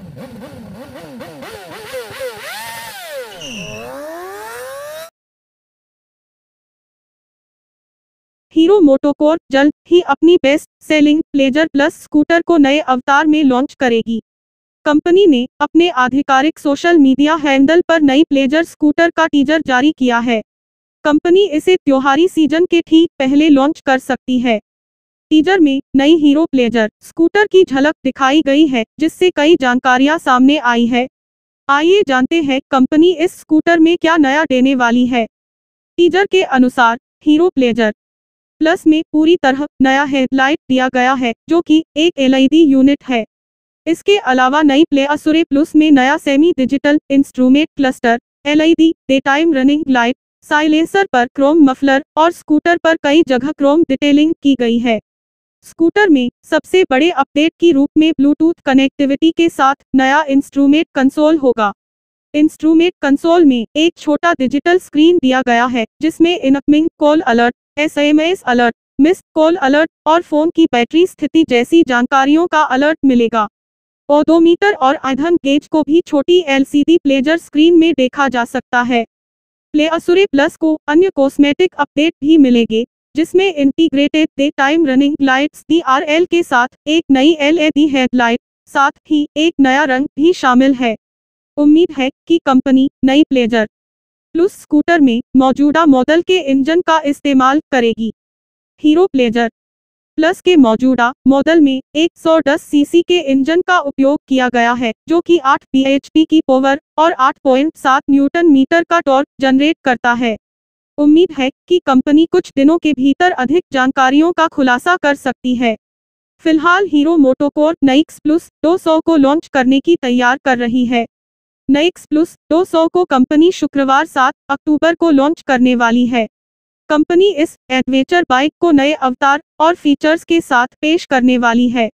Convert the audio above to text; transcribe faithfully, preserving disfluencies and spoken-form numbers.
Hero MotoCorp जल्द ही अपनी best selling Pleasure plus scooter को नए अवतार में लॉन्च करेगी। कंपनी ने अपने आधिकारिक सोशल मीडिया हैंडल पर नई प्लेजर स्कूटर का टीजर जारी किया है। कंपनी इसे त्योहारी सीजन के ठीक पहले लॉन्च कर सकती है। टीजर में नई हीरो प्लेजर स्कूटर की झलक दिखाई गई है, जिससे कई जानकारियां सामने आई है। आइए जानते हैं कंपनी इस स्कूटर में क्या नया देने वाली है। टीजर के अनुसार हीरो प्लेजर प्लस में पूरी तरह नया हेडलाइट दिया गया है, जो कि एक एलईडी यूनिट है। इसके अलावा नई प्लेअसुरे प्लस में नया semi digital instrument cluster, LED, day time running light, silencer पर क्रोम मफलर और स्कूटर पर कई जगह क्रोम डिटेलिंग की गई है। स्कूटर में सबसे बड़े अपडेट की रूप में ब्लूटूथ कनेक्टिविटी के साथ नया इंस्ट्रूमेंट कंसोल होगा। इंस्ट्रूमेंट कंसोल में एक छोटा डिजिटल स्क्रीन दिया गया है, जिसमें incoming call alert, SMS alert, missed call alert और फोन की बैटरी स्थिति जैसी जानकारियों का अलर्ट मिलेगा। ओडोमीटर और ईंधन गेज को भी छोटी एलसीडी प्लेजर स्क्रीन में देखा जा सकता है। प्लेअसुरे प्लस को अन्य कॉस्मेटिक अपडेट भी मिलेंगे, जिसमें integrated day time running lights DRL के साथ एक नई एलईडी हेडलाइट, साथ ही एक नया रंग भी शामिल है। उम्मीद है कि कंपनी नई प्लेजर प्लस स्कूटर में मौजूदा मॉडल के इंजन का इस्तेमाल करेगी। हीरो प्लेजर प्लस के मौजूदा मॉडल में एक सौ दस सीसी के इंजन का उपयोग किया गया है, जो कि आठ बीएचपी की पावर और आठ पॉइंट सात न्यूटन मीटर का टॉर्क जनरेट करता है। उम्मीद है कि कंपनी कुछ दिनों के भीतर अधिक जानकारियों का खुलासा कर सकती है। फिलहाल हीरो मोटोकॉर्प नेक्स प्लस दो सौ को लॉन्च करने की तैयार कर रही है। नेक्स प्लस दो सौ को कंपनी शुक्रवार सात अक्टूबर को लॉन्च करने वाली है। कंपनी इस एडवेंचर बाइक को नए अवतार और फीचर्स के साथ पेश करने वाली है।